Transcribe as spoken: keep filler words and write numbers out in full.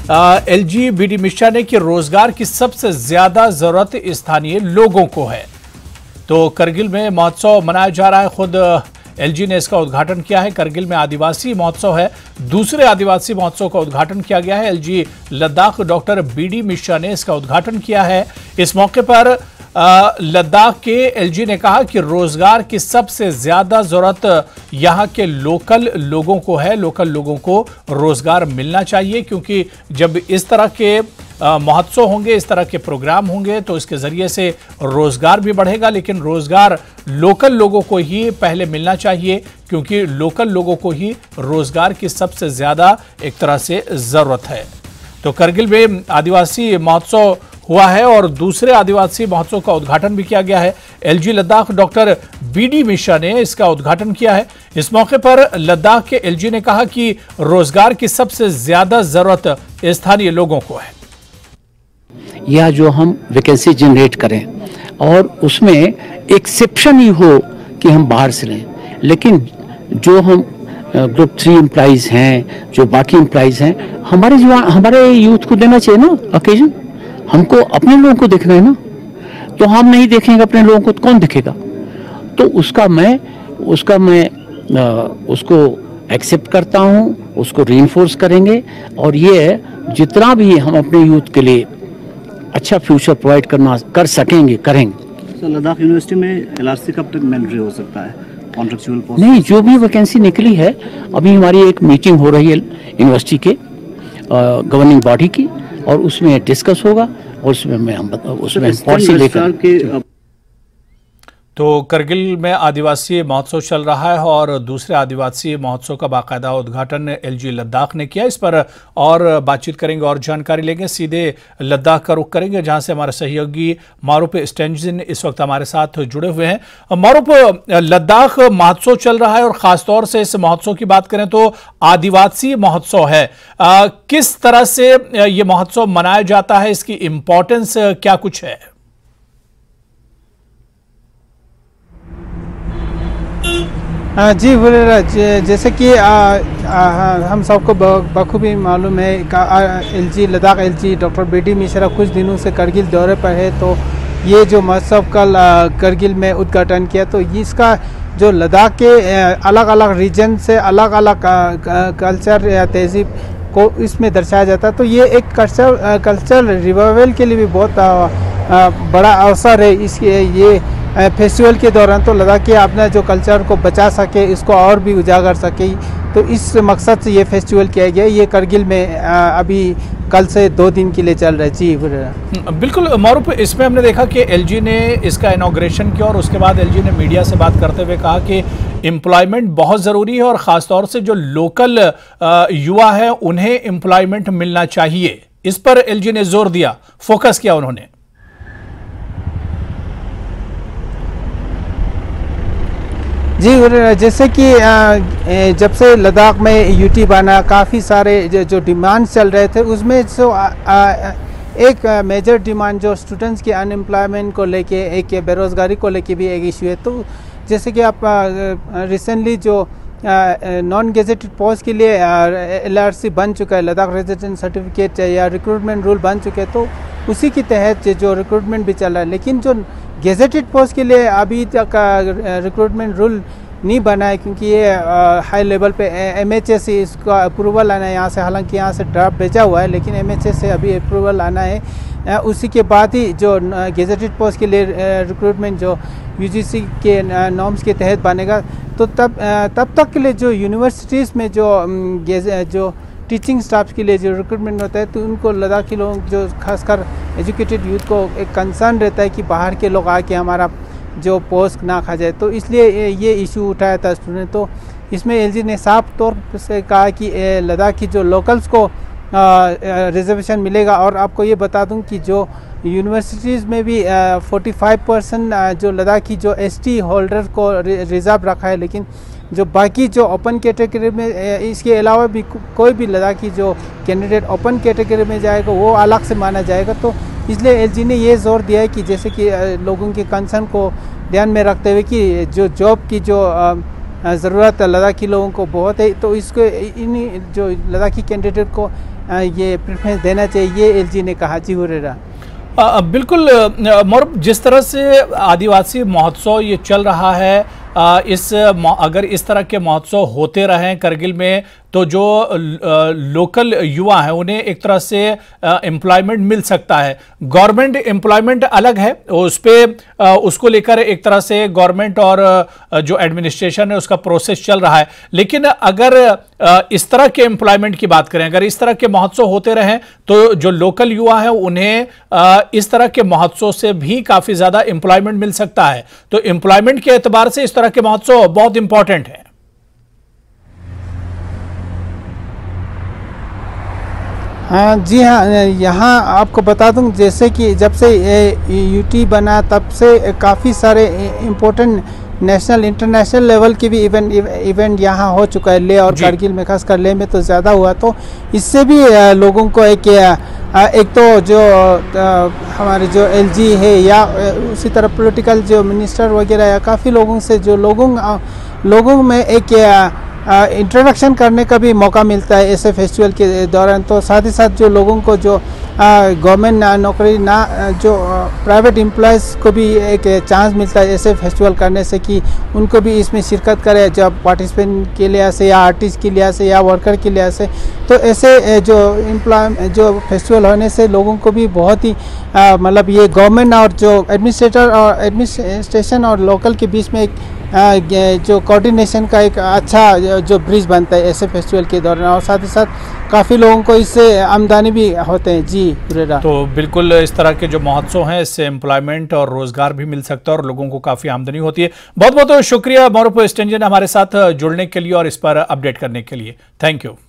LG BD Mishra ने कि रोजगार की सबसे ज्यादा जरूरत स्थानीय लोगों को है। तो करगिल में महोत्सव मनाया जा रहा है, खुद एलजी ने इसका उद्घाटन किया है। करगिल में आदिवासी महोत्सव है, दूसरे आदिवासी महोत्सव का उद्घाटन किया गया है। LG Ladakh doctor BD Mishra ने इसका उद्घाटन किया है। इस मौके पर लद्दाख के एलजी ने कहा कि रोजगार की सबसे ज्यादा जरूरत यहां के लोकल लोगों को है। लोकल लोगों को रोजगार मिलना चाहिए, क्योंकि जब इस तरह के महोत्सव होंगे, इस तरह के प्रोग्राम होंगे, तो इसके जरिए से रोजगार भी बढ़ेगा। लेकिन रोजगार लोकल लोगों को ही पहले मिलना चाहिए, क्योंकि लोकल लोगों को ही रोजगार की सबसे ज्यादा एक तरह से जरूरत है। तो करगिल में आदिवासी महोत्सव हुआ है और दूसरे आदिवासी महोत्सव का उद्घाटन भी किया गया है। LG Ladakh doctor BD Mishra ने इसका उद्घाटन किया है। इस मौके पर लद्दाख के एलजी ने कहा कि रोजगार की सबसे ज्यादा जरूरत स्थानीय लोगों को है। या जो हम वैकेंसी जनरेट करें और उसमें एक्सेप्शन ही हो कि हम बाहर से लें, लेकिन जो हम ग्रुप थ्री एम्प्लॉइज हैं, जो बाकी एम्प्लॉइज हैं, हमारे जो हमारे यूथ को देना चाहिए ना ओकेजन। हमको अपने लोगों को देखना है ना, तो हम नहीं देखेंगे अपने लोगों को तो कौन देखेगा। तो उसका मैं उसका मैं आ, उसको एक्सेप्ट करता हूँ, उसको रीइंफोर्स करेंगे और ये जितना भी हम अपने यूथ के लिए अच्छा फ्यूचर प्रोवाइड करना कर सकेंगे करेंगे। सर, लद्दाख यूनिवर्सिटी में एलआरसी कब तक मैंडेटरी हो सकता है? कॉन्ट्रेक्चुअल पोस्ट नहीं, जो भी वैकेंसी निकली है, अभी हमारी एक मीटिंग हो रही है यूनिवर्सिटी के गवर्निंग बॉडी की, और उसमें डिस्कस होगा और उसमें मैं हम उसमें पॉलिसी लेकर। तो करगिल में आदिवासी महोत्सव चल रहा है और दूसरे आदिवासी महोत्सव का बाकायदा उद्घाटन एलजी लद्दाख ने किया। इस पर और बातचीत करेंगे और जानकारी लेंगे। सीधे लद्दाख का रुख करेंगे, जहां से हमारे सहयोगी मारूफ स्टेंजिन इस वक्त हमारे साथ जुड़े हुए हैं। मारूफ, लद्दाख महोत्सव चल रहा है और खासतौर से इस महोत्सव की बात करें तो आदिवासी महोत्सव है। आ, किस तरह से ये महोत्सव मनाया जाता है, इसकी इंपॉर्टेंस क्या कुछ है? जी जैसे कि आ, आ, हम सबको बखूबी मालूम है, LG Ladakh LG doctor BD Mishra कुछ दिनों से करगिल दौरे पर है। तो ये जो महोत्सव कल करगिल में उद्घाटन किया, तो इसका जो लद्दाख के अलग अलग रीजन से अलग अलग कल्चर या तहजीब को इसमें दर्शाया जाता है। तो ये एक कल्चर कल्चरल रिवाइवल के लिए भी बहुत आ, आ, बड़ा अवसर है इसके ये फेस्टिवल के दौरान। तो लद्दाख के अपना जो कल्चर को बचा सके, इसको और भी उजागर सके, तो इस मकसद से ये फेस्टिवल किया गया। ये करगिल में अभी कल से दो दिन के लिए चल रहा है। जी बिल्कुल मारूफ, इसमें हमने देखा कि एलजी ने इसका इनॉग्रेशन किया और उसके बाद एलजी ने मीडिया से बात करते हुए कहा कि एम्प्लॉयमेंट बहुत ज़रूरी है और ख़ासतौर से जो लोकल युवा है उन्हें एम्प्लॉयमेंट मिलना चाहिए। इस पर एलजी ने जोर दिया, फोकस किया उन्होंने। जी, जैसे कि जब से लद्दाख में यूटी बना, काफ़ी सारे जो डिमांड चल रहे थे, उसमें जो एक मेजर डिमांड जो स्टूडेंट्स के अनएम्प्लॉयमेंट को लेके, एक बेरोज़गारी को लेके भी एक इशू है। तो जैसे कि आप रिसेंटली जो नॉन गेजेटेड पोस्ट के लिए एलआरसी बन चुका है, लद्दाख रेजिडेंट सर्टिफिकेट या रिक्रूटमेंट रूल बन चुके हैं, तो उसी के तहत जो रिक्रूटमेंट भी चल रहा है। लेकिन जो गेजेटेड पोस्ट के लिए अभी तक रिक्रूटमेंट रूल नहीं बना है, क्योंकि ये हाई लेवल पे एमएचए से इसका अप्रूवल आना है यहाँ से। हालांकि यहाँ से ड्राफ्ट भेजा हुआ है, लेकिन एमएचए से अभी अप्रूवल आना है। उसी के बाद ही जो गेजेटेड पोस्ट के लिए रिक्रूटमेंट जो यूजीसी के नॉर्म्स के तहत बनेगा, तो तब तब तक के लिए जो यूनिवर्सिटीज़ में जो जो टीचिंग स्टाफ के लिए जो रिक्रूटमेंट होता है, तो उनको लद्दाखी लोग जो खासकर एजुकेटेड यूथ को एक कंसर्न रहता है कि बाहर के लोग आके हमारा जो पोस्ट ना खा जाए। तो इसलिए ये इशू उठाया था स्टूडेंट। तो इसमें एलजी ने साफ तौर से कहा कि लद्दाख की जो लोकल्स को रिजर्वेशन मिलेगा। और आपको ये बता दूं कि जो यूनिवर्सिटीज़ में भी पैंतालीस परसेंट जो लद्दाखी जो एसटी होल्डर को रिजर्व रखा है, लेकिन जो बाकी जो ओपन कैटेगरी में, इसके अलावा भी कोई भी लद्दाखी जो कैंडिडेट ओपन कैटेगरी में जाएगा वो अलग से माना जाएगा। तो इसलिए एलजी ने ये जोर दिया है कि जैसे कि लोगों के कंसर्न को ध्यान में रखते हुए कि जो जॉब की जो ज़रूरत लद्दाखी लोगों को बहुत है, तो इसको इन जो लद्दाखी कैंडिडेट को ये प्रेफरेंस देना चाहिए, ये एलजी ने कहा। जी हुरेरा। आ, बिल्कुल मौरब, जिस तरह से आदिवासी महोत्सव ये चल रहा है, आ, इस अगर इस तरह के महोत्सव होते रहें करगिल में तो जो लोकल युवा हैं उन्हें एक तरह से एम्प्लॉयमेंट मिल सकता है। गवर्नमेंट एम्प्लॉयमेंट अलग है, उस पर उसको लेकर एक तरह से गवर्नमेंट और जो एडमिनिस्ट्रेशन है उसका प्रोसेस चल रहा है। लेकिन अगर इस तरह के एम्प्लॉयमेंट की बात करें, अगर इस तरह के महोत्सव होते रहें तो जो लोकल युवा है उन्हें इस तरह के महोत्सव से भी काफी ज्यादा एम्प्लॉयमेंट मिल सकता है। तो एम्प्लॉयमेंट के एतबार से इस तरह के महोत्सव बहुत इंपॉर्टेंट है। हाँ जी हाँ, यहाँ आपको बता दूं जैसे कि जब से यूटी बना तब से काफ़ी सारे इम्पोर्टेंट नेशनल इंटरनेशनल लेवल के भी इवेंट इवेंट यहाँ हो चुका है। ले और कारगिल में, खासकर ले में तो ज़्यादा हुआ। तो इससे भी लोगों को एक एक तो जो हमारे जो एलजी है या उसी तरह पॉलिटिकल जो मिनिस्टर वगैरह या काफ़ी लोगों से जो लोगों लोगों में एक इंट्रोडक्शन करने का भी मौका मिलता है ऐसे फेस्टिवल के दौरान। तो साथ ही साथ जो लोगों को जो गवर्नमेंट नौकरी ना जो प्राइवेट एम्प्लॉयज़ को भी एक चांस मिलता है ऐसे फेस्टिवल करने से कि उनको भी इसमें शिरकत करें, जब पार्टिसिपेंट के लिहाज से या आर्टिस्ट के लिहाज से या वर्कर के लिहाज से। तो ऐसे जो एम्प्लॉय जो फेस्टिवल होने से लोगों को भी बहुत ही मतलब ये गवर्नमेंट और जो एडमिनिस्ट्रेटर और एडमिनिस्ट्रेशन और लोकल के बीच में एक जो कोऑर्डिनेशन का एक अच्छा जो ब्रिज बनता है ऐसे फेस्टिवल के दौरान। और साथ ही साथ काफ़ी लोगों को इससे आमदनी भी होते हैं। जी हुरेरा। तो बिल्कुल इस तरह के जो महोत्सव हैं इससे एम्प्लॉयमेंट और रोजगार भी मिल सकता है और लोगों को काफ़ी आमदनी होती है। बहुत बहुत शुक्रिया मौरब स्टेंजन हमारे साथ जुड़ने के लिए और इस पर अपडेट करने के लिए। Thank you.